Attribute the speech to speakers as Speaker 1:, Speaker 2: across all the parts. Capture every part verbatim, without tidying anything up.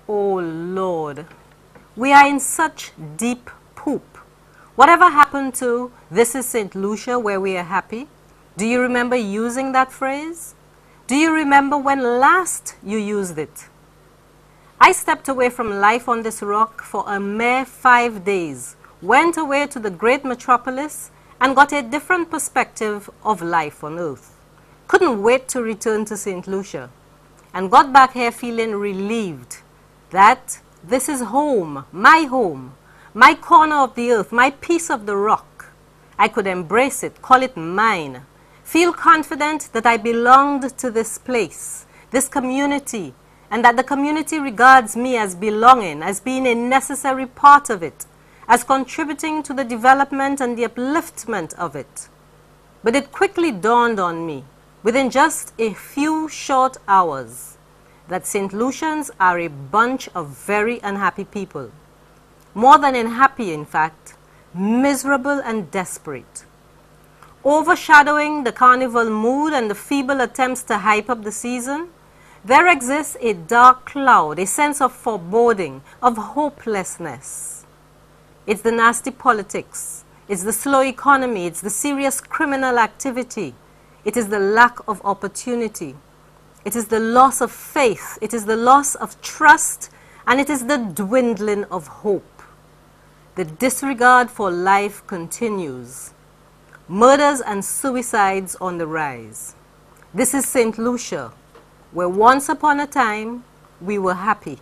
Speaker 1: Oh Lord, we are in such deep poop. Whatever happened to "this is Saint Lucia where we are happy"? Do you remember using that phrase? Do you remember when last you used it? I stepped away from life on this rock for a mere five days, went away to the great metropolis, and got a different perspective of life on earth. Couldn't wait to return to Saint Lucia, and got back here feeling relieved that this is home, my home, my corner of the earth, my piece of the rock. I could embrace it, call it mine, feel confident that I belonged to this place, this community, and that the community regards me as belonging, as being a necessary part of it, as contributing to the development and the upliftment of it. But it quickly dawned on me, within just a few short hours, that Saint Lucians are a bunch of very unhappy people. More than unhappy, in fact, miserable and desperate. Overshadowing the carnival mood and the feeble attempts to hype up the season, there exists a dark cloud, a sense of foreboding, of hopelessness. It's the nasty politics, it's the slow economy, it's the serious criminal activity, it is the lack of opportunity, it is the loss of faith, it is the loss of trust, and it is the dwindling of hope. The disregard for life continues. Murders and suicides on the rise. This is Saint Lucia, where once upon a time we were happy.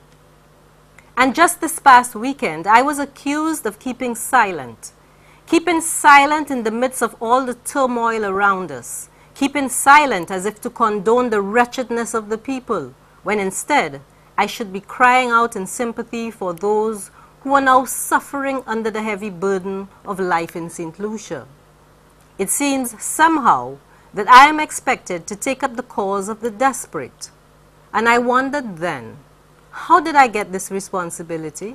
Speaker 1: And just this past weekend, I was accused of keeping silent. Keeping silent in the midst of all the turmoil around us. Keeping silent as if to condone the wretchedness of the people, when instead I should be crying out in sympathy for those who are now suffering under the heavy burden of life in Saint Lucia. It seems somehow that I am expected to take up the cause of the desperate. And I wondered then, how did I get this responsibility?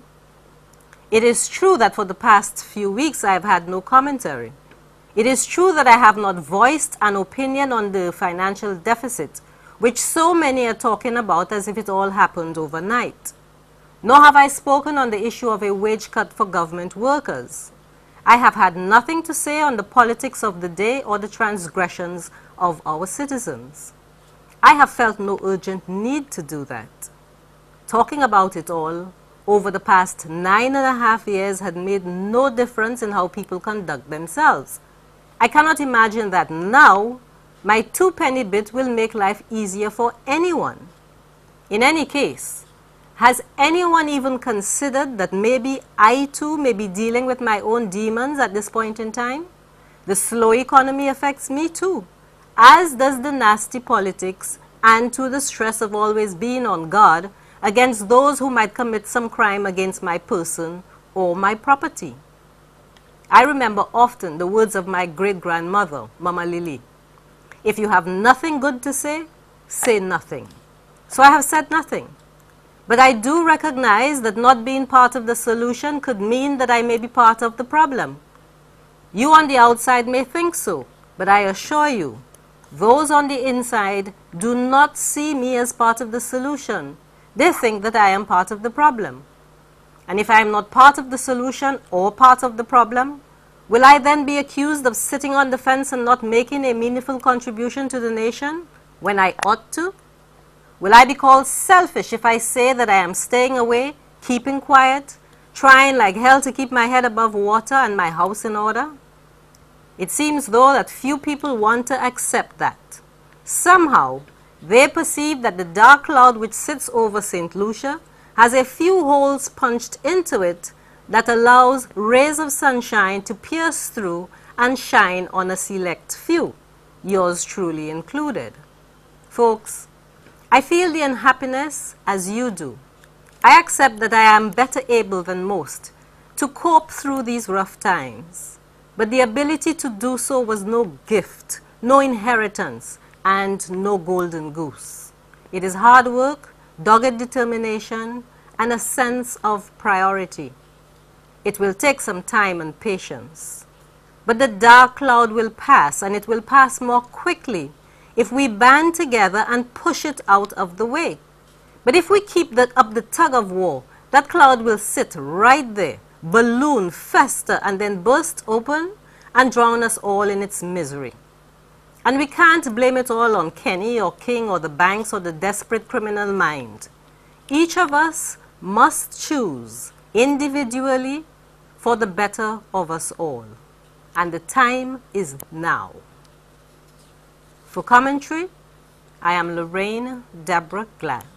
Speaker 1: It is true that for the past few weeks I have had no commentary. It is true that I have not voiced an opinion on the financial deficit, which so many are talking about as if it all happened overnight. Nor have I spoken on the issue of a wage cut for government workers. I have had nothing to say on the politics of the day or the transgressions of our citizens. I have felt no urgent need to do that. Talking about it all over the past nine and a half years had made no difference in how people conduct themselves. I cannot imagine that now my two-penny bit will make life easier for anyone. In any case, has anyone even considered that maybe I too may be dealing with my own demons at this point in time? The slow economy affects me too, as does the nasty politics and to the stress of always being on guard against those who might commit some crime against my person or my property. I remember often the words of my great-grandmother, Mama Lily. If you have nothing good to say, say nothing. So I have said nothing. But I do recognize that not being part of the solution could mean that I may be part of the problem. You on the outside may think so, but I assure you, those on the inside do not see me as part of the solution. They think that I am part of the problem. And if I am not part of the solution or part of the problem, will I then be accused of sitting on the fence and not making a meaningful contribution to the nation when I ought to? Will I be called selfish if I say that I am staying away, keeping quiet, trying like hell to keep my head above water and my house in order? It seems though that few people want to accept that. Somehow, they perceive that the dark cloud which sits over Saint Lucia has a few holes punched into it that allows rays of sunshine to pierce through and shine on a select few, yours truly included. Folks, I feel the unhappiness as you do. I accept that I am better able than most to cope through these rough times, but the ability to do so was no gift, no inheritance, and no golden goose. It is hard work, dogged determination, and a sense of priority. It will take some time and patience. But the dark cloud will pass, and it will pass more quickly if we band together and push it out of the way. But if we keep that up the tug of war, that cloud will sit right there, balloon, fester, and then burst open and drown us all in its misery. And we can't blame it all on Kenny or King or the banks or the desperate criminal mind. Each of us must choose individually for the better of us all. And the time is now. For commentary, I am Lorraine Debra Galce.